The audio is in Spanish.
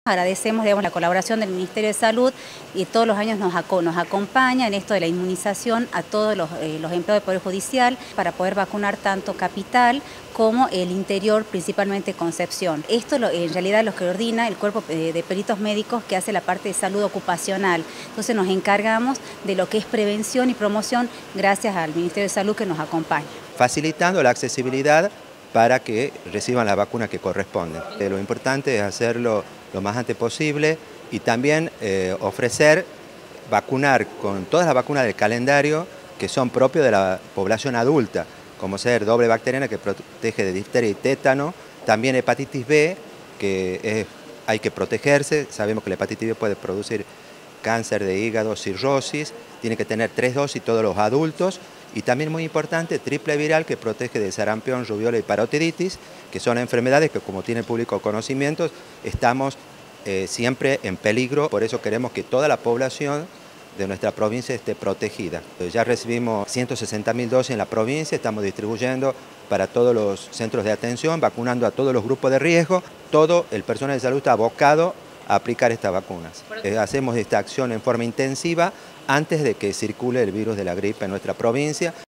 Agradecemos, digamos, la colaboración del Ministerio de Salud y todos los años nos acompaña en esto de la inmunización a todos los empleados del Poder Judicial para poder vacunar tanto Capital como el interior, principalmente Concepción. Esto en realidad lo que ordena el cuerpo de peritos médicos que hace la parte de salud ocupacional. Entonces nos encargamos de lo que es prevención y promoción gracias al Ministerio de Salud que nos acompaña. Facilitando la accesibilidad para que reciban la vacuna que corresponde. Lo importante es hacerlo lo más antes posible y también ofrecer vacunar con todas las vacunas del calendario que son propios de la población adulta, como ser doble bacteriana que protege de difteria y tétano, también hepatitis B, que hay que protegerse, sabemos que la hepatitis B puede producir cáncer de hígado, cirrosis, tiene que tener 3 dosis todos los adultos, y también muy importante, triple viral que protege de sarampión, rubiola y parotiditis, que son enfermedades que, como tiene el público conocimientos, estamos siempre en peligro, por eso queremos que toda la población de nuestra provincia esté protegida. Ya recibimos 160.000 dosis en la provincia, estamos distribuyendo para todos los centros de atención, vacunando a todos los grupos de riesgo, todo el personal de salud está abocado a aplicar estas vacunas. Hacemos esta acción en forma intensiva antes de que circule el virus de la gripe en nuestra provincia.